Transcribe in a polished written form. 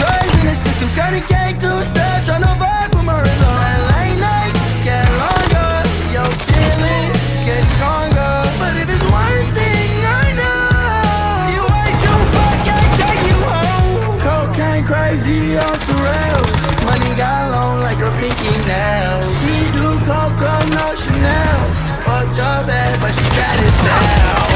Boys in the system, shawty came to step, tryna vibe with my rhythm. And late night get longer, your feelings get stronger. But if it's one thing I know, you way too far, can't take you home. Cocaine crazy off the rails, money got long like her pinky nail. She do Coco, no Chanel. Fucked up bad, but she bad as hell.